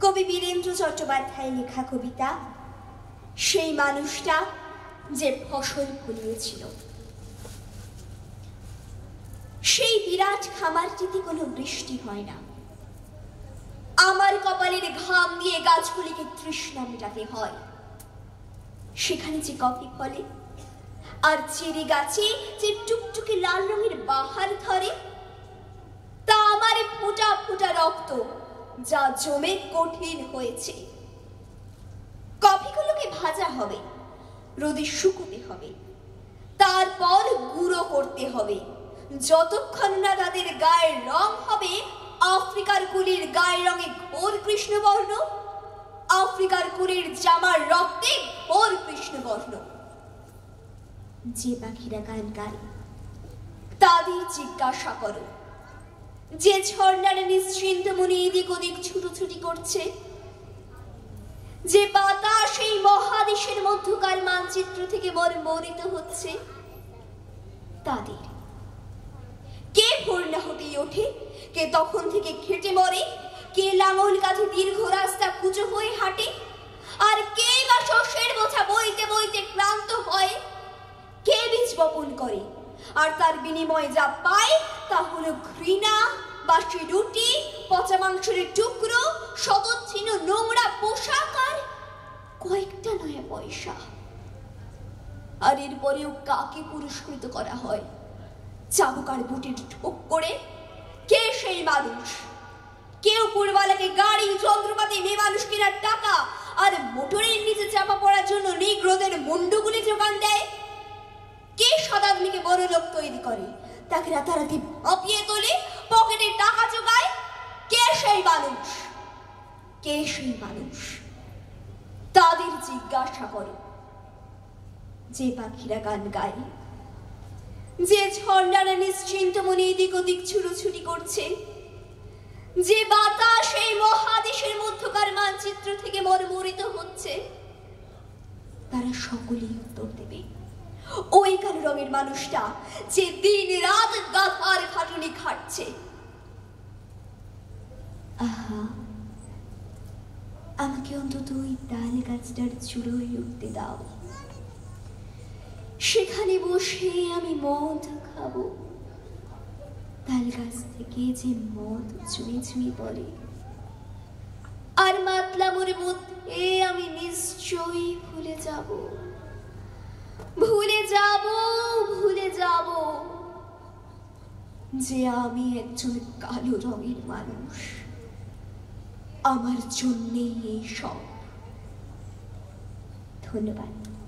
কবি বীরেন্দ্র চট্টোপাধ্যায় লেখা কবিতা সেই মানুষটা যে ফসল ফলিয়েছিল। সেই বিরাট খামারটিতে কোনো বৃষ্টি হয় না, আমার কপালের ঘাম দিয়ে গাছগুলিকে তৃষ্ণা মেটাতে হয়। সেখানে যে কফি ফলে আর চেরি গাছে যে টুকটুকে লাল রঙের বাহার ধরে, তা আমার ফোঁটা ফোঁটা রক্ত যা জমে কঠিন হয়েছে। কফিগুলোকে ভাজা হবে, রোদে শুকোতে হবে, তারপর গুঁড়ো করতে হবে, যতক্ষণ না তাদের গায়ের রং হবে আফ্রিকার কুলির গায়ের রঙে ঘোর কৃষ্ণবর্ণ, আফ্রিকার কুলির জামার রক্তে ঘোর কৃষ্ণবর্ণ। যে পাখিরা গান গায় তাদের জিজ্ঞাসা করো, যে ঝর্ণার নিশ্চিন্ত মনে এদিক ওদিক ছুটোছুটি করছে, যে বাতাস এই মহাদেশের মধ্যকার মানচিত্র থেকে মর্মরিত হচ্ছে, তাদের কে ভোর না হতেই ওঠে, কে তখন থেকে খেটে মরে, কে লাঙল কাঁধে দীর্ঘ রাস্তা কুচো হয়ে হাঁটে, আর কে বা শস্যের বোঝা বইতে বইতে ক্লান্ত হয়, কে বীজ বপন করে আর তার বিনিময়ে যা পায় তা হলো ঘৃণা, বাসি রুটি, পচা মাংসের টুকরো, শতচ্ছিন্ন নোংরা পোশাক আর কয়েকটা নয়া পয়সা। আর এরপরেও কাকে পুরস্কৃত করা হয়? চাবুকার বুটের ঠোক করে। কে সেই মানুষ? কেউ পুরবালাকে গাড়ি, যন্ত্রপাতি, মেয়ে মানুষ কেনার টাকা আর মোটরের নিচে চাপা পড়ার জন্য নিগ্রোদের মুন্ডুগুলি যোগান দেয়? কে শতাব্দীকে বড় লোক তৈরি করে, তাকে রাতারাতি ভাপিয়ে তোলে, পকেটে টাকা জোগায়? কে সেই মানুষ? কে সেই মানুষ? তাদের জিজ্ঞাসা করো। যে পাখিরা গান গায়, যে ঝর্ণারা নিশ্চিন্ত মনে এদিক ওদিক ছুটোছুটি করছে, যে বাতাস এই মহাদেশের মধ্যকার মানচিত্র থেকে মর্মরিত হচ্ছে, তারা সকলেই উত্তর দেবে ওই কালো রঙের মানুষটা যে দিন রাত গাধার খাটুনি খাটছে। আহা, আমাকে অন্তত ওই তাল গাছটার চূড়োয় উঠতে দাও, সেখানে বসে আমি মদ খাবো। তাল গাছ থেকে যে মদ চুই চুই পড়ে, আর মাতলামোর মধ্যে আমি নিশ্চয়ই ভুলে যাব, ভুলে যাব, ভুলে যাব যে আমি একজন কালো রঙের মানুষ। আমার জন্যেই এই সব। ধন্যবাদ।